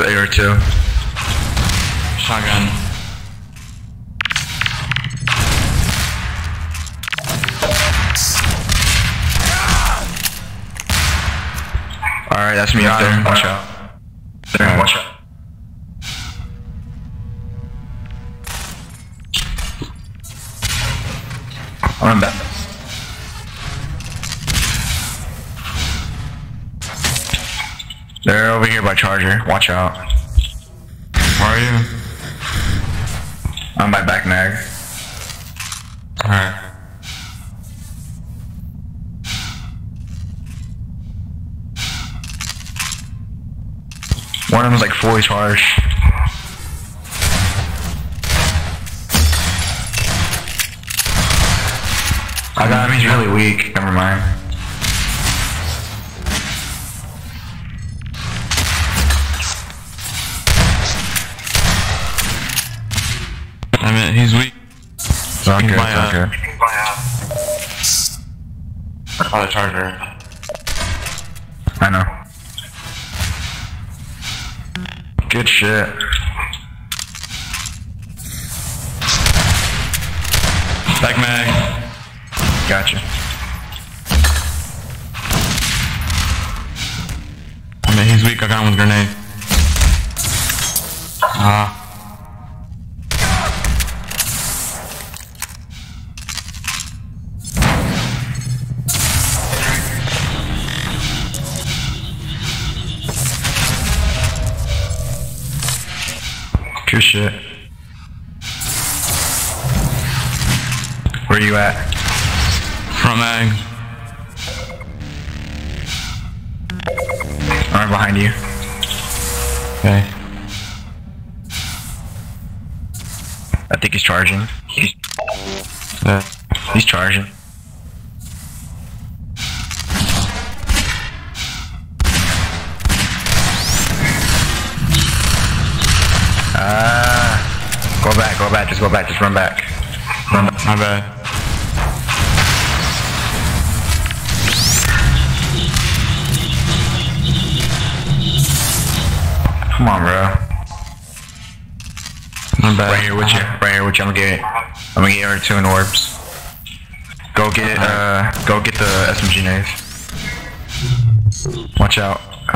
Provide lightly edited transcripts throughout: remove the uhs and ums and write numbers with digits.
AR2. Shotgun. Alright, that's me up there. Watch out. There, watch out. I'm back. They're over here by Charger. Watch out. Where are you? I'm by back mag. Alright. One of them's like fully charged. I got him, he's really weak. Never mind. I mean, he's weak. It's not good, it's not good. By the Charger. I know. Good shit. Back mag. Gotcha. I mean, he's weak. I got him with a grenade. Good shit. Where you at? Front mag. I'm behind you. Okay. I think he's charging. Yeah. He's charging. Go back, just go back, just run back. Run back. My bad. Come on, bro. My bad. Right here with you. Right here with you. I'm gonna get R2 and orbs. Go get the SMG nades. Watch out.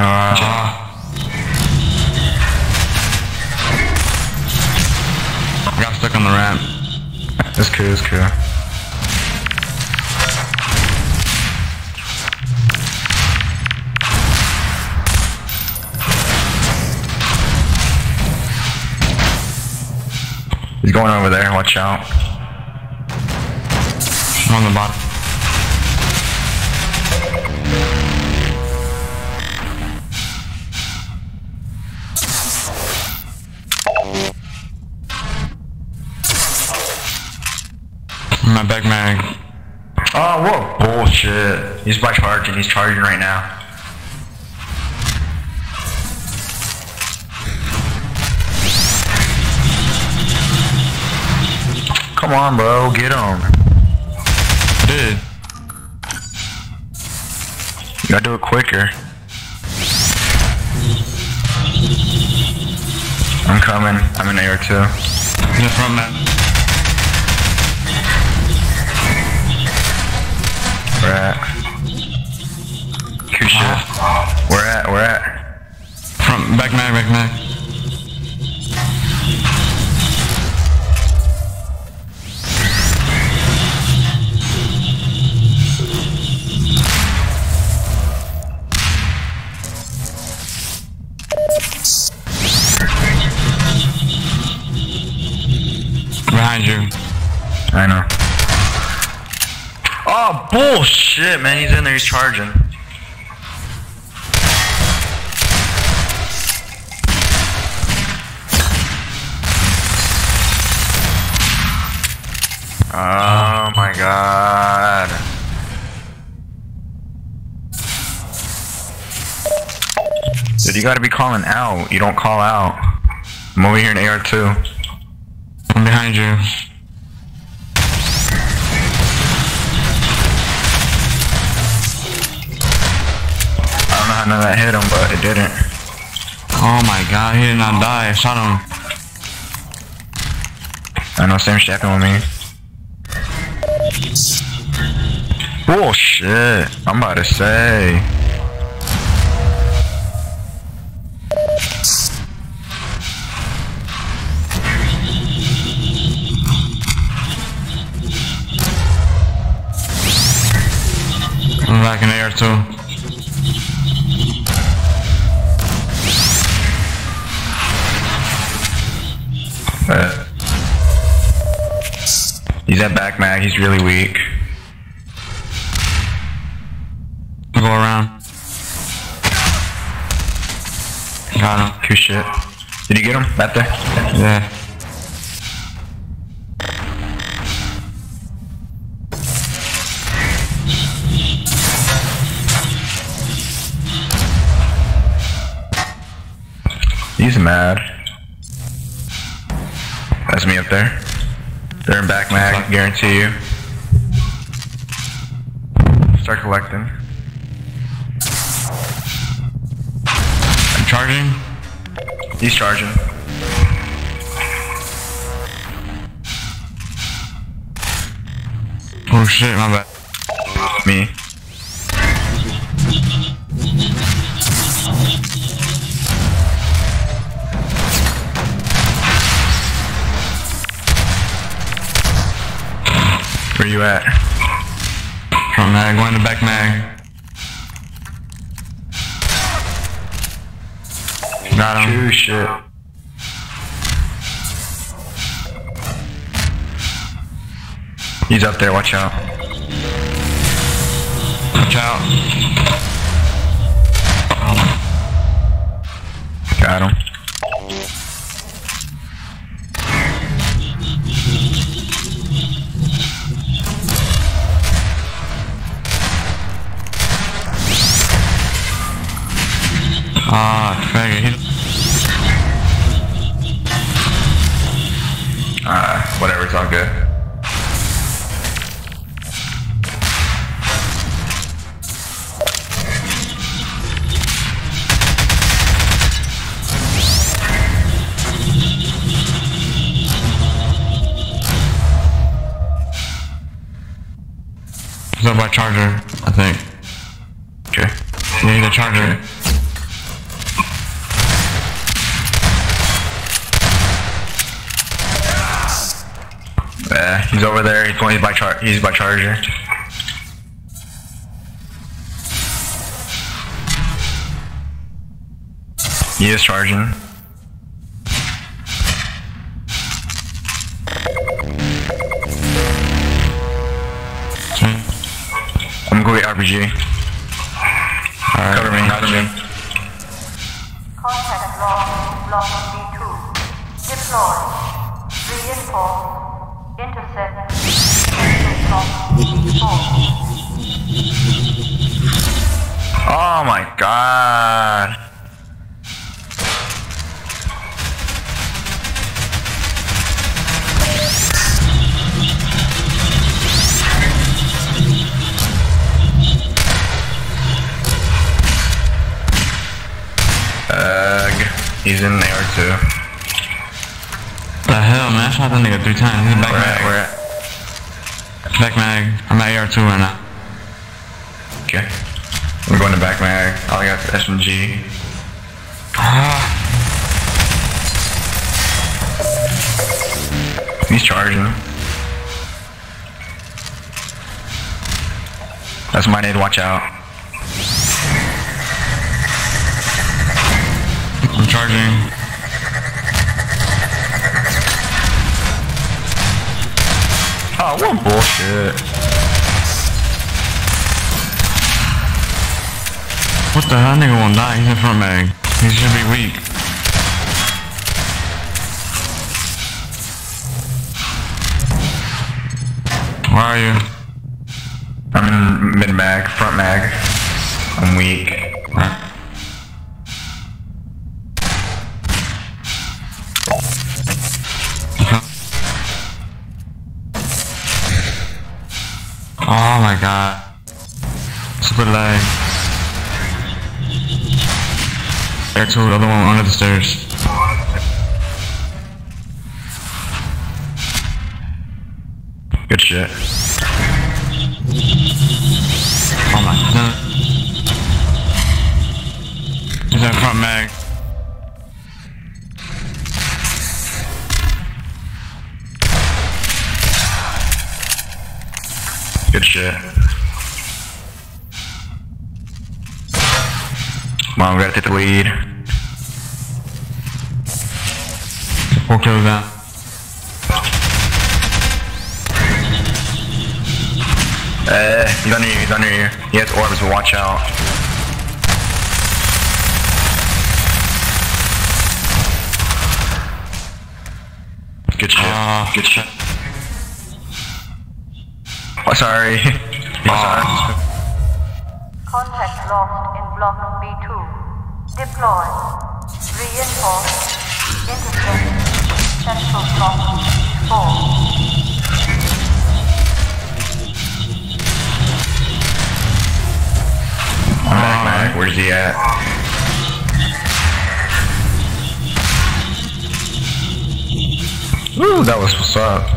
I got stuck on the ramp. It's cool, it's cool. He's going over there, watch out. I'm on the bottom. My back mag. Oh, whoa. Bullshit. He's by charging. He's charging right now. Come on, bro. Get him. I did. You gotta do it quicker. I'm coming. I'm in AR2. The front mag. Where at? Good shit. Where at? Where at? Front, back mag, back mag. Behind you. I know. Oh, bullshit, man. He's in there. He's charging. Oh my god. Dude, you gotta be calling out. You don't call out. I'm over here in AR2. I'm behind you. I don't know how none of that hit him, but it didn't. Oh my god, he did not die. I shot him. I know, same shit happened with me. Bullshit. I'm about to say. I'm back in the air too. He's at back mag, he's really weak. Go around. Got him. Good shit. Did you get him? Back there? Yeah. He's mad. That's me up there. They're in back mag, guarantee you. Start collecting. I'm charging. He's charging. Oh shit, my bad. Me. Where you at? Front mag, going to back mag. Got him. True shit. He's up there, watch out. Watch out. Got him. Ah, faggot. Whatever, it's all good. He's up by charger, I think. Okay. Yeah, he's a charger. He's over there. He's going by charger. He is charging. I'm going to RPG. Alright, cover me. Contact block B2. Deploy. Reinforce. Intercept. Block B4. Oh my god. He's in there too. The hell, man? I shot that nigga 3 times. He's back mag. Where at? Back mag. I'm at AR2 right now. Okay. I'm going to back mag. All I got is SMG. He's charging. That's my nade, watch out. I'm charging. Oh, what bullshit. What the hell? That nigga won't die. He's in front mag. He should be weak. Where are you? I'm in mid mag, front mag. I'm weak. Right. Oh my god. Super lag. Air 2, the other one under the stairs. Good shit. Oh my god. He's in front mag. Good shit. Come on, we gotta take the lead. 4 kills down. He's under you, he's under you. He has orbs, but watch out. Good shit. Good shit. Oh, sorry. Contact lost in Block B2. Deploy. Reinforce. Intercept. Central Block 4. I'm back, Mac. Where's he at? Ooh, that was what's up.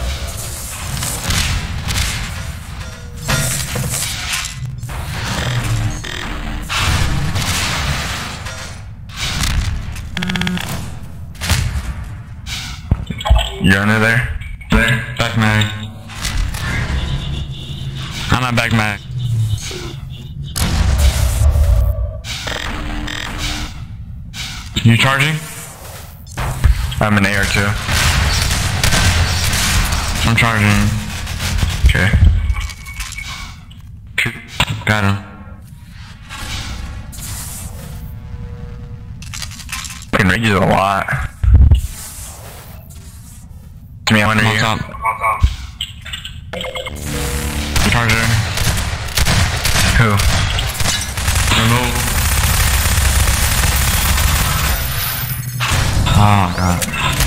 You're under there? There? Back mag. I'm at back mag. You charging? I'm in air too. I'm charging. Okay. Got him. Fucking rages a lot. To me, I'm under you. Top. Charger. Who? Remove. Oh god.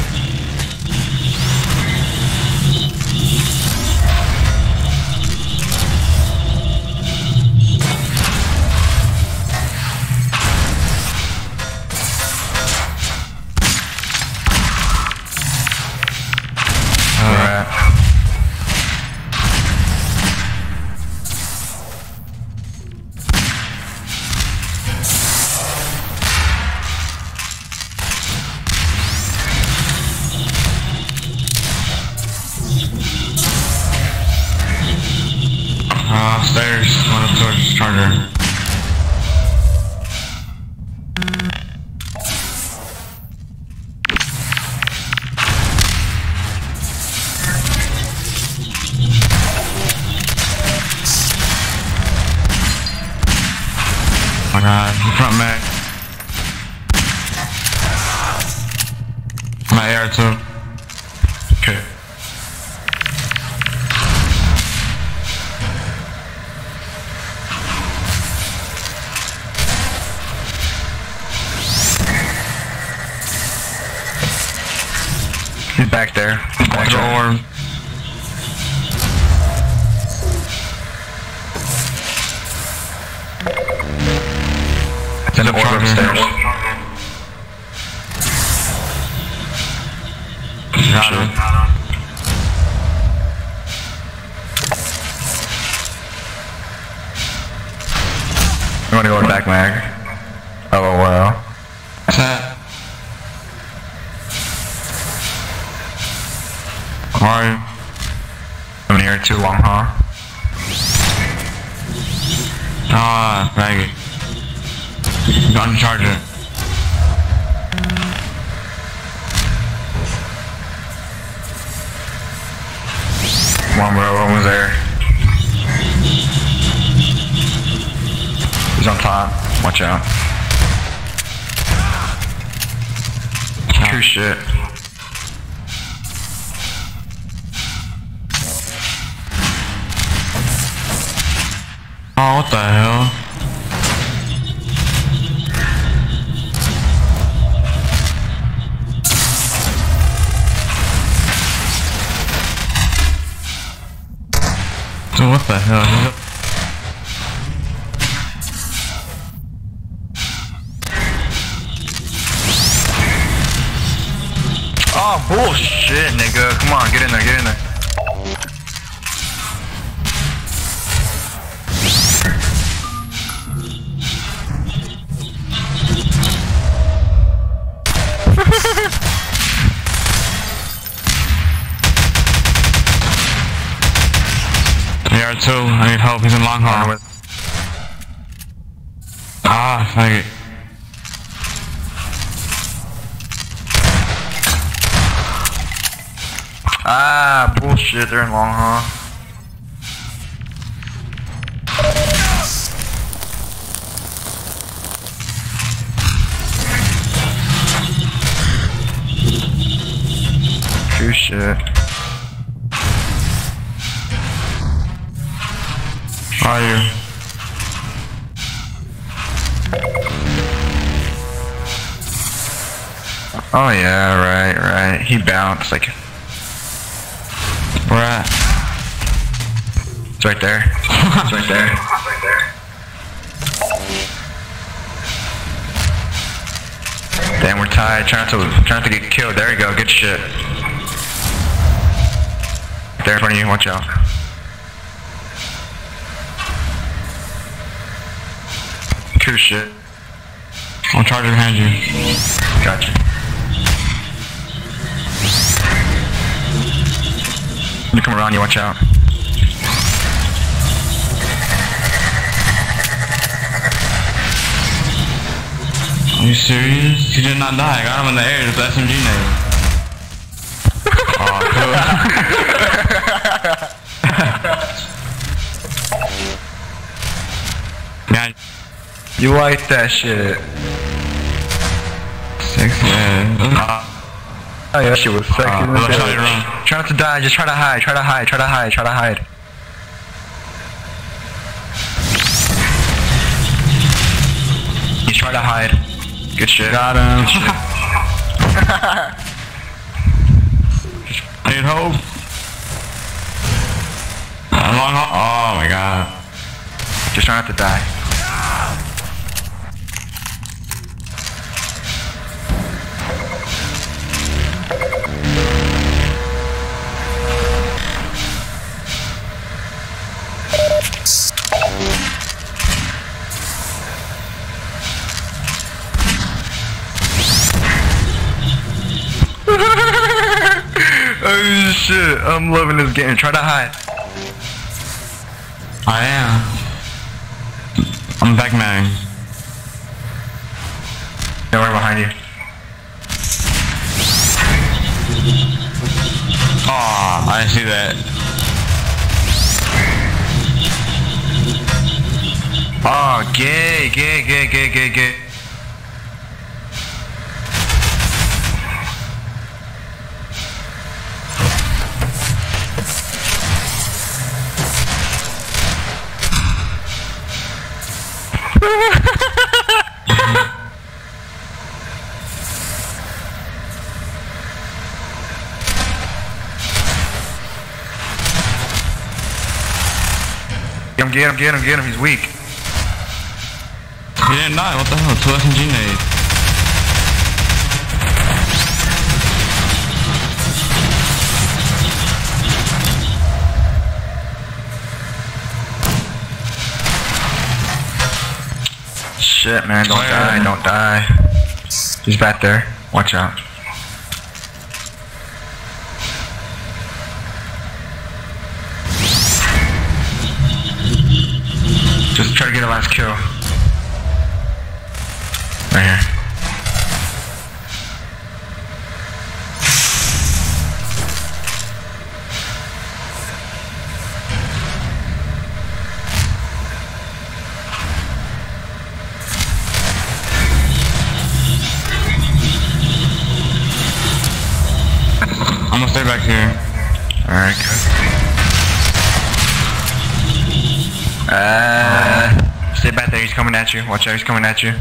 Stairs, one up towards charger. Oh my god, front mag. My air too. Okay. He's back there. Back the orb. It's in the orb upstairs. Got him. I'm gonna go with back mag. Oh wow. Set. Alright. I'm in here too long, huh? Ah, faggot. Gun charger. Come on, bro. One was there. He's on top. Watch out. True shit. Oh, what the hell? So what the hell? Oh, bullshit, nigga. Come on, get in there, get in there. AR2, I need help, he's in long haul. Ah, fuck it. Ah, bullshit, they're in long haul. True shit. Are you? Oh yeah, right. He bounced like. Where at? It's right there. It's right there. Damn, we're tied. Trying to get killed. There you go. Good shit. There in front of you. Watch out. Good shit. I'll charge behind you. Gotcha. You come around. You watch out. Are you serious? He did not die. I got him in the air with the SMG nade. Oh, cool. Yeah. You like that shit. Sexy ass. Oh yeah, that shit was sexy. Let's try to run. Try not to die. Just try to hide. Try to hide. Try to hide. Try to hide. He's trying to hide. Good shit. Got him. I need hope. Long haul. Oh my god. Just try not to die. Oh shit, I'm loving this game. Try to hide. I am. I'm back man. No, right behind you. Oh, I didn't see that. Oh, gay. Get him, he's weak. He didn't die, what the hell? 2 SMG nades. Shit, man, don't die. He's back there. Watch out. Just try to get a last kill. Right here. I'm gonna stay back here. Alright, good. Stay back there, he's coming at you. Watch out, he's coming at you.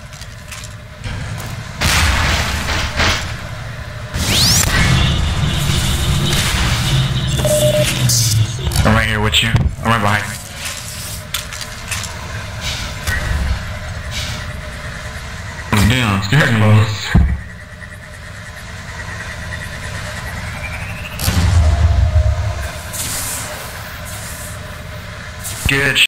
I'm right here with you. I'm right behind you. Damn, scared me. Good